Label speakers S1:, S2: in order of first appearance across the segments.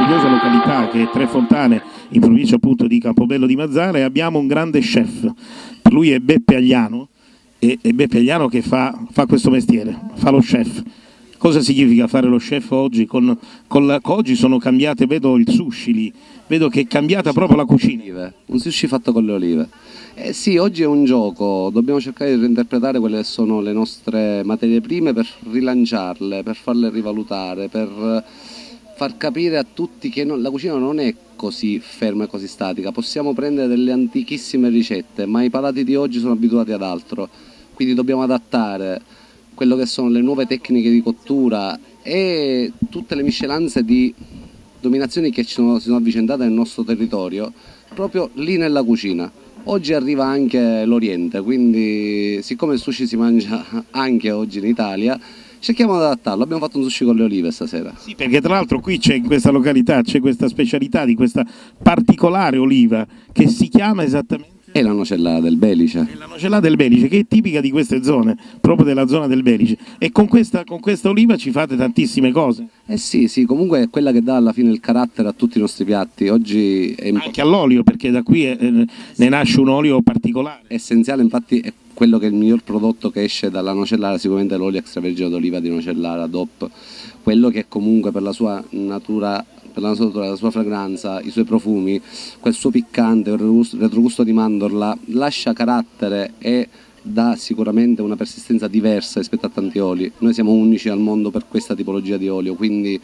S1: meravigliosa località che è Tre Fontane, in provincia appunto di Campobello di Mazara, e abbiamo un grande chef. Lui è Beppe Agliano, e Beppe Agliano che fa questo mestiere, fa lo chef. Cosa significa fare lo chef oggi? Oggi sono cambiate, vedo il sushi lì, vedo che è cambiata proprio la cucina.
S2: Un sushi fatto con le olive. Sì, oggi è un gioco, dobbiamo cercare di reinterpretare quelle che sono le nostre materie prime per rilanciarle, per farle rivalutare, per far capire a tutti che la cucina non è così ferma e così statica. Possiamo prendere delle antichissime ricette, ma i palati di oggi sono abituati ad altro, quindi dobbiamo adattare quello che sono le nuove tecniche di cottura e tutte le miscelanze di dominazioni che si sono avvicendate nel nostro territorio, proprio lì nella cucina. Oggi arriva anche l'Oriente, quindi siccome il sushi si mangia anche oggi in Italia, cerchiamo di adattarlo. Abbiamo fatto un sushi con le olive stasera.
S1: Sì, perché tra l'altro qui c'è, in questa località, c'è questa specialità di questa particolare oliva che si chiama esattamente...
S2: È la nocellata del Belice.
S1: È la nocellata del Belice, che è tipica di queste zone, proprio della zona del Belice. E con questa oliva ci fate tantissime cose.
S2: Sì, comunque è quella che dà alla fine il carattere a tutti i nostri piatti. Oggi è
S1: anche all'olio, perché da qui ne nasce un olio particolare.
S2: Essenziale, infatti è quello che è il miglior prodotto che esce dalla nocellara, sicuramente l'olio extravergine d'oliva di nocellara DOP. Quello che comunque per la sua natura, la sua fragranza, i suoi profumi, quel suo piccante, il retrogusto di mandorla, lascia carattere e dà sicuramente una persistenza diversa rispetto a tanti oli. Noi siamo unici al mondo per questa tipologia di olio, quindi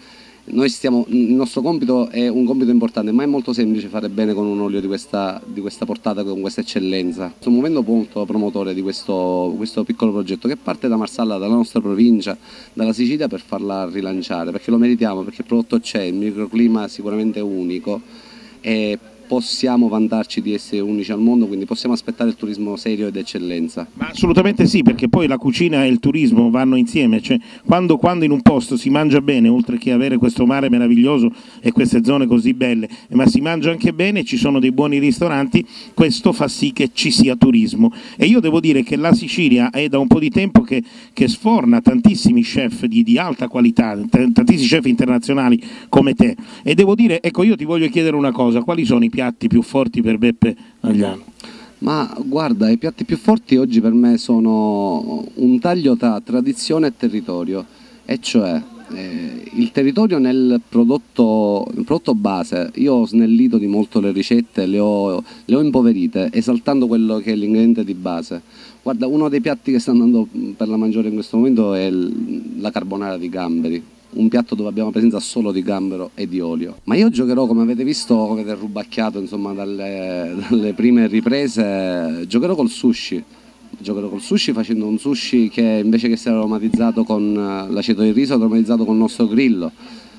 S2: il nostro compito è un compito importante, ma è molto semplice fare bene con un olio di questa portata, con questa eccellenza. Sto muovendo molto promotore di questo piccolo progetto che parte da Marsala, dalla nostra provincia, dalla Sicilia, per farla rilanciare, perché lo meritiamo, perché il prodotto c'è, il microclima sicuramente è unico e possiamo vantarci di essere unici al mondo, quindi possiamo aspettare il turismo serio ed eccellenza.
S1: Ma assolutamente sì, perché poi la cucina e il turismo vanno insieme, cioè quando in un posto si mangia bene, oltre che avere questo mare meraviglioso e queste zone così belle, ma si mangia anche bene, ci sono dei buoni ristoranti, questo fa sì che ci sia turismo. E io devo dire che la Sicilia è da un po' di tempo che sforna tantissimi chef di alta qualità, tantissimi chef internazionali come te, e devo dire, ecco, io ti voglio chiedere una cosa: quali sono i piatti più forti per Beppe Agliano?
S2: Ma guarda, i piatti più forti oggi per me sono un taglio tra tradizione e territorio, e cioè il territorio nel prodotto base. Io ho snellito di molto le ricette, le ho impoverite, esaltando quello che è l'ingrediente di base. Guarda, uno dei piatti che sta andando per la maggiore in questo momento è la carbonara di gamberi, un piatto dove abbiamo presenza solo di gambero e di olio. Ma io giocherò, come avete visto, avete rubacchiato insomma dalle prime riprese, giocherò col sushi. Giocherò col sushi facendo un sushi che invece che essere aromatizzato con l'aceto di riso è aromatizzato con il nostro grillo.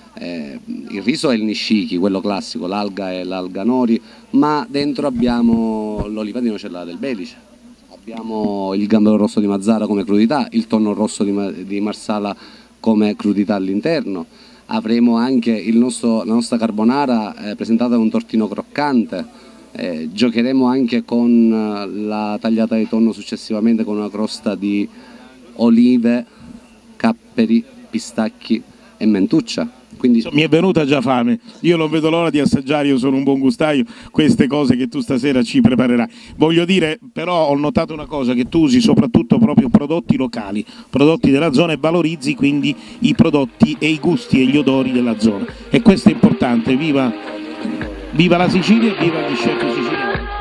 S2: Il riso è il nishiki, quello classico, l'alga è l'alga nori, ma dentro abbiamo l'oliva di nocellata del Belice, abbiamo il gambero rosso di Mazara come crudità, il tonno rosso di Marsala come crudità all'interno. Avremo anche la nostra carbonara presentata con un tortino croccante. Giocheremo anche con la tagliata di tonno successivamente con una crosta di olive, capperi, pistacchi e mentuccia. Quindi...
S1: Mi è venuta già fame, io non vedo l'ora di assaggiare, io sono un buon gustaio, queste cose che tu stasera ci preparerai. Voglio dire, però ho notato una cosa, che tu usi soprattutto proprio prodotti locali, prodotti della zona, e valorizzi quindi i prodotti e i gusti e gli odori della zona. E questo è importante, viva la Sicilia e viva gli chef siciliani.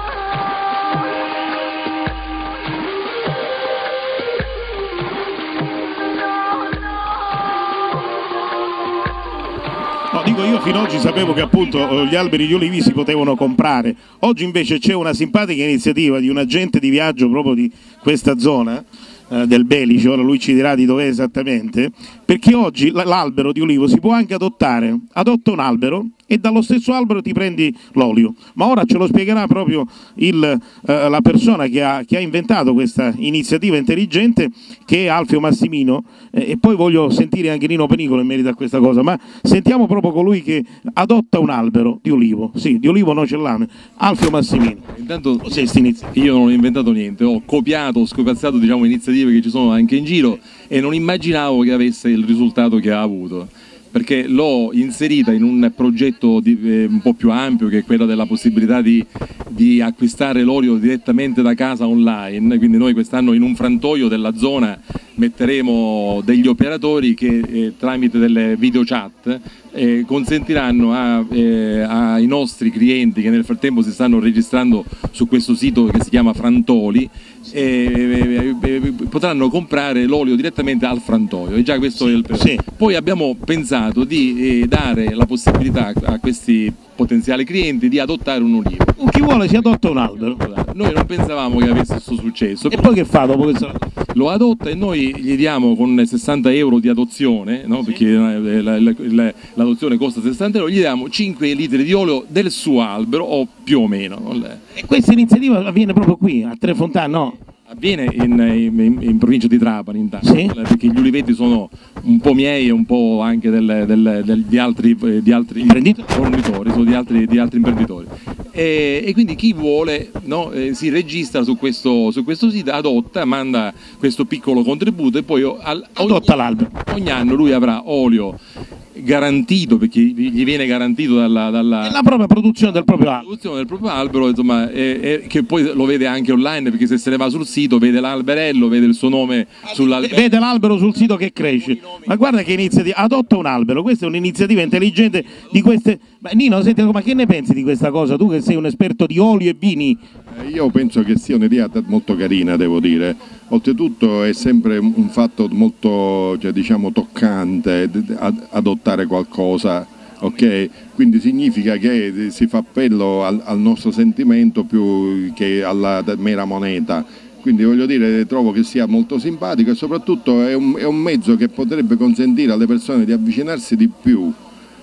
S1: No, dico, io fino ad oggi sapevo che appunto gli alberi di olivi si potevano comprare, oggi invece c'è una simpatica iniziativa di un agente di viaggio proprio di questa zona del Belice, ora lui ci dirà di dov'è esattamente, perché oggi l'albero di olivo si può anche adottare, adotta un albero e dallo stesso albero ti prendi l'olio, ma ora ce lo spiegherà proprio la persona che ha inventato questa iniziativa intelligente, che è Alfio Massimino, e poi voglio sentire anche Nino Penicolo in merito a questa cosa, ma sentiamo proprio colui che adotta un albero di olivo, sì, di olivo nocellame, Alfio Massimino.
S3: Intanto io non ho inventato niente, ho copiato, ho scopiazzato, diciamo, iniziative che ci sono anche in giro, e non immaginavo che avesse il risultato che ha avuto. perché l'ho inserita in un progetto un po' più ampio, che è quello della possibilità di acquistare l'olio direttamente da casa online. Quindi noi quest'anno in un frantoio della zona metteremo degli operatori che tramite delle video chat consentiranno ai nostri clienti, che nel frattempo si stanno registrando su questo sito che si chiama Frantoli, potranno comprare l'olio direttamente al frantoio, e già questo è il primo.
S1: Sì.
S3: Poi abbiamo pensato di dare la possibilità a questi potenziali clienti di adottare un ulivo.
S1: Chi vuole si adotta un albero.
S3: Noi non pensavamo che avesse questo successo.
S1: E poi che fa dopo questo?
S3: Lo adotta e noi gli diamo con 60 euro di adozione, no? Perché l'adozione costa 60 euro, gli diamo 5 litri di olio del suo albero, o più o meno.
S1: E questa iniziativa avviene proprio qui, a Trefontana, no?
S3: Avviene in provincia di Trapani, intanto,
S1: Sì.
S3: perché gli uliveti sono un po' miei e un po' anche di altri fornitori, sono di altri imprenditori. E quindi chi vuole, no, si registra su questo sito, adotta, manda questo piccolo contributo, e poi
S1: Adotta l'albero.
S3: ogni anno lui avrà olio garantito, perché gli viene garantito dalla
S1: La propria produzione del proprio albero.
S3: produzione del proprio albero, insomma, che poi lo vede anche online, perché se se ne va sul sito vede l'alberello, vede il suo nome sull'albero.
S1: Vede l'albero sul sito che cresce. Ma guarda che iniziativa, adotta un albero, questa è un'iniziativa intelligente di queste. Ma Nino, senti, ma che ne pensi di questa cosa? Tu che sei un esperto di oli e vini.
S4: Io penso che sia un'idea molto carina, devo dire. Oltretutto è sempre un fatto molto, cioè, diciamo, toccante adottare qualcosa, ok? Quindi significa che si fa appello al nostro sentimento più che alla mera moneta. Quindi voglio dire, trovo che sia molto simpatico, e soprattutto è un mezzo che potrebbe consentire alle persone di avvicinarsi di più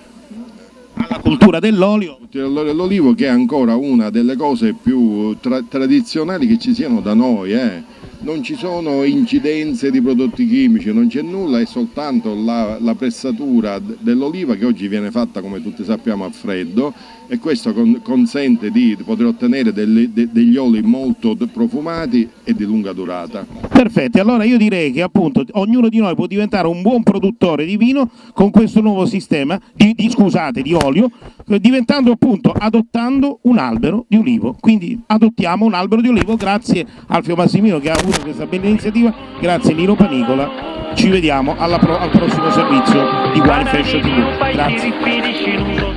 S1: Alla cultura dell'olio.
S4: l'olivo, che è ancora una delle cose più tradizionali che ci siano da noi. Non ci sono incidenze di prodotti chimici, non c'è nulla, è soltanto la pressatura dell'oliva, che oggi viene fatta, come tutti sappiamo, a freddo, e questo consente di poter ottenere degli oli molto profumati e di lunga durata.
S1: Perfetto, allora io direi che appunto ognuno di noi può diventare un buon produttore di vino con questo nuovo sistema di olio, diventando appunto, adottando un albero di ulivo. Quindi adottiamo un albero di ulivo grazie Alfio Massimino, che ha avuto questa bella iniziativa, grazie Nino Panicola. Ci vediamo al prossimo servizio di Wine Fashion TV. Grazie.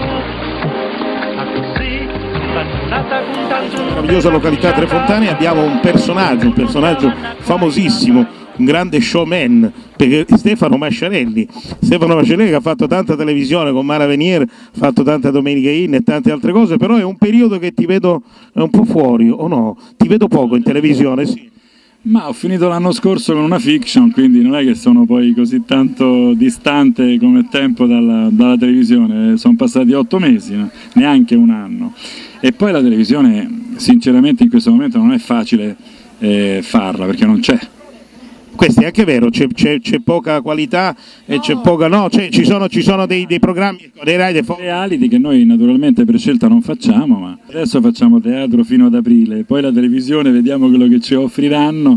S1: Meravigliosa località Trefontane, abbiamo un personaggio famosissimo, un grande showman, perché Stefano Masciarelli che ha fatto tanta televisione con Mara Venier, ha fatto tanta Domenica In e tante altre cose, però è un periodo che ti vedo un po' fuori, o no? Ti vedo poco in televisione, sì.
S5: Ma ho finito l'anno scorso con una fiction, quindi non è che sono poi così tanto distante come tempo dalla televisione, sono passati 8 mesi, no? Neanche un anno. E poi la televisione, sinceramente, in questo momento non è facile farla, perché non c'è.
S1: Questo è anche vero, c'è poca qualità e c'è poca, no, ci sono dei programmi, dei
S5: reality che noi naturalmente per scelta non facciamo, ma adesso facciamo teatro fino ad aprile, poi la televisione vediamo quello che ci offriranno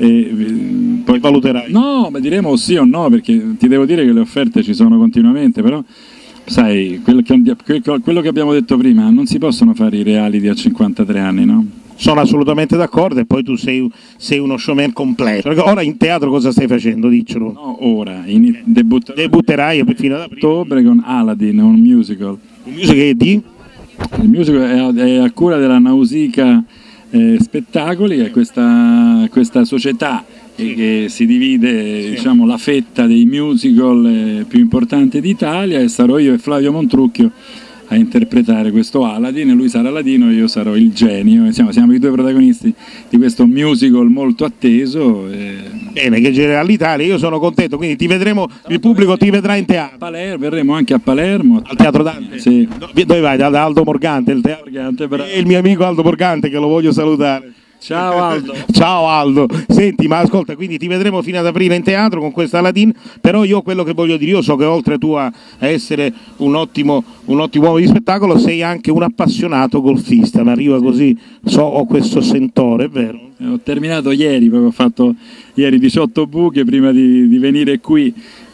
S5: e poi
S1: valuterai.
S5: No, ma diremo sì o no, perché ti devo dire che le offerte ci sono continuamente, però sai, quello che abbiamo detto prima, non si possono fare i reality a 53 anni, no?
S1: Sono assolutamente d'accordo, e poi tu sei uno showman completo. Ora in teatro cosa stai facendo? Diccelo.
S5: No, ora
S1: debutterai fino ad
S5: ottobre con Aladdin, un musical.
S1: Un musical che è di?
S5: Il musical è a cura della Nausicaa Spettacoli, è questa società che si divide, diciamo, la fetta dei musical più importanti d'Italia, e sarò io e Flavio Montrucchio a interpretare questo Aladdin. Lui sarà Aladino e io sarò il genio, siamo i due protagonisti di questo musical molto atteso.
S1: Bene, che gira all'Italia, io sono contento, quindi ti vedremo, il pubblico ti vedrà in teatro.
S5: Verremo anche a Palermo.
S1: Al Teatro Dante?
S5: Sì.
S1: Dove vai? Da Aldo Morgante, il teatro. E il mio amico Aldo Morgante, che lo voglio salutare.
S5: Ciao Aldo.
S1: Ciao Aldo. Senti, ma ascolta, quindi ti vedremo fino ad aprile in teatro con questa Aladdin, però io quello che voglio dire, io so che oltre tu a essere un ottimo uomo di spettacolo, sei anche un appassionato golfista, mi arriva così, ho questo sentore, è vero?
S5: Ho terminato ieri, proprio ho fatto ieri 18 buche prima di venire qui,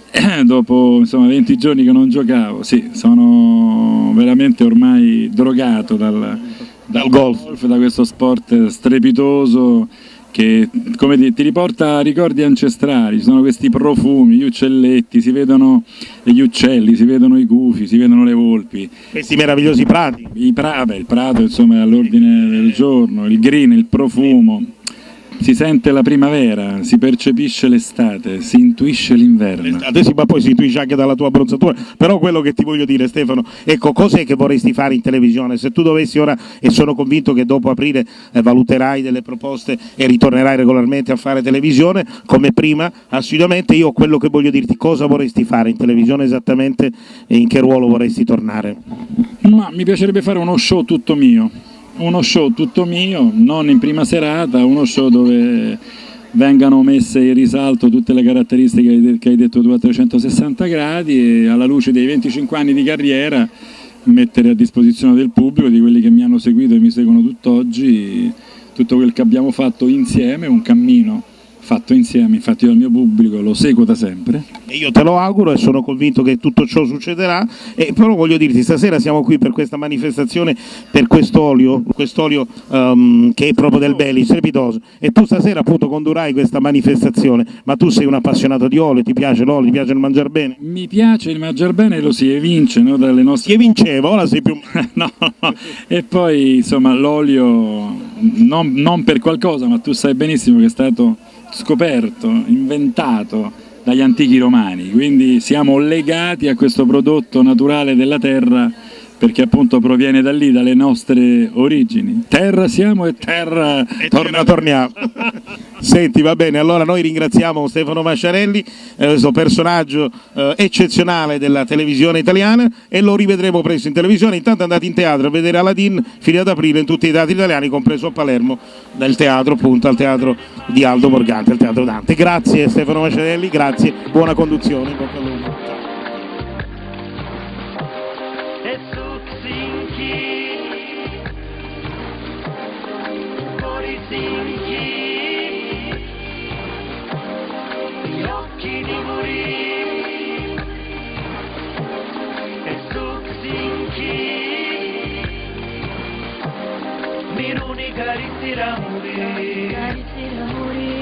S5: dopo insomma 20 giorni che non giocavo, sì, sono veramente ormai drogato dal golf, da questo sport strepitoso che ti riporta a ricordi ancestrali. Ci sono questi profumi, gli uccelletti, si vedono gli uccelli, si vedono i gufi, si vedono le volpi,
S1: questi meravigliosi prati.
S5: il prato insomma è all'ordine del giorno, il green, il profumo. Si sente la primavera, si percepisce l'estate, si intuisce l'inverno.
S1: Adesso ma poi si intuisce anche dalla tua abbronzatura. Però quello che ti voglio dire, Stefano, ecco, cos'è che vorresti fare in televisione? Se tu dovessi ora, e sono convinto che dopo aprile valuterai delle proposte e ritornerai regolarmente a fare televisione come prima, assiduamente, io quello che voglio dirti, cosa vorresti fare in televisione esattamente e in che ruolo vorresti tornare?
S5: Ma mi piacerebbe fare uno show tutto mio, non in prima serata, uno show dove vengano messe in risalto tutte le caratteristiche che hai detto tu a 360 gradi e alla luce dei 25 anni di carriera mettere a disposizione del pubblico, di quelli che mi hanno seguito e mi seguono tutt'oggi, tutto quel che abbiamo fatto insieme, un cammino fatto insieme. Infatti io al mio pubblico lo seguo da sempre.
S1: E io te lo auguro e sono convinto che tutto ciò succederà, però voglio dirti, stasera siamo qui per questa manifestazione, per quest'olio che è proprio del Belli, strepitoso, e tu stasera appunto condurrai questa manifestazione, ma tu sei un appassionato di olio, ti piace l'olio, ti piace il mangiar bene?
S5: Mi piace il mangiar bene, lo si evince, no, dalle nostre...
S1: Si evinceva, ora sei più...
S5: no. E poi insomma l'olio, non per qualcosa, ma tu sai benissimo che è stato scoperto, inventato dagli antichi romani, quindi siamo legati a questo prodotto naturale della terra perché appunto proviene da lì, dalle nostre origini. Terra siamo e terra
S1: torniamo. Senti, va bene, allora noi ringraziamo Stefano Masciarelli, questo personaggio eccezionale della televisione italiana, e lo rivedremo presto in televisione. Intanto andate in teatro a vedere Aladdin, fine ad aprile in tutti i teatri italiani, compreso a Palermo, nel teatro appunto, al teatro di Aldo Morgante, al teatro Dante. Grazie Stefano Masciarelli, grazie, buona conduzione, bocca al lupo.
S6: Gli occhi di morire e Helsinki Miruni carizzi l'amore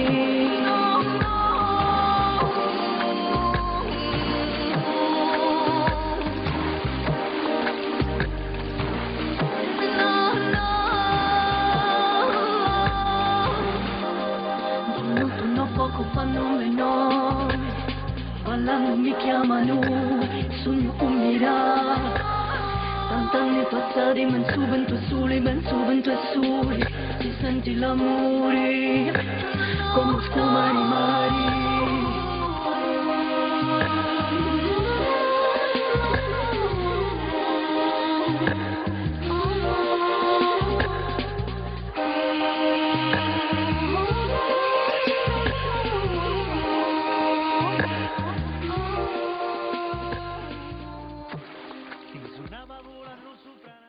S6: Parlando mi chiamano, sogno un miracolo. Tant'anni passati, ma su vento e sole, ben su vento e sole. Si sente l'amore, come schiuma di mari. Suonava volando sopra